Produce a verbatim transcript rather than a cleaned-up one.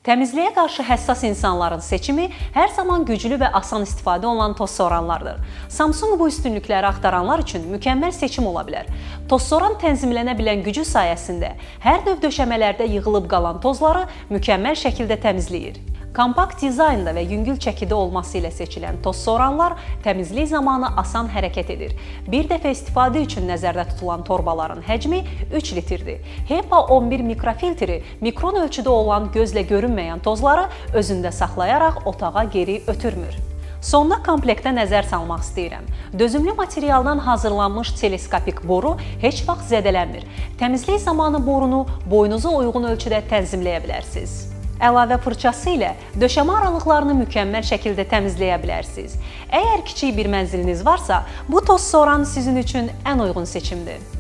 Təmizliyə qarşı həssas insanların seçimi hər zaman güclü və asan istifadə olunan toz soranlardır. Samsung bu üstünlükləri axtaranlar üçün mükəmməl seçim ola bilər. Toz soran tənzimlənə bilən gücü sayəsində hər növ döşəmələrdə yığılıb qalan tozları mükəmməl şəkildə təmizləyir. Kompakt dizaynda və yüngül çəkidə olması ilə seçilən toz soranlar təmizlik zamanı asan hərəkət edir. Bir dəfə istifadə üçün nəzərdə tutulan torbaların həcmi üç litrdir. HEPA on bir mikrofiltri mikron ölçüdə olan gözlə görünməyən tozları özündə saxlayaraq otağa geri ötürmür. Sonda komplektə nəzər salmaq istəyirəm. Dözümlü materialdan hazırlanmış teleskopik boru heç vaxt zədələnmir. Təmizlik zamanı borunu boyunuza uyğun ölçüdə tənzimləyə bilərsiniz. Əlavə fırçası ilə döşəmə aralıqlarını mükəmməl şəkildə təmizləyə bilərsiniz. Əgər kiçik bir mənziliniz varsa, bu toz soran sizin üçün ən uyğun seçimdir.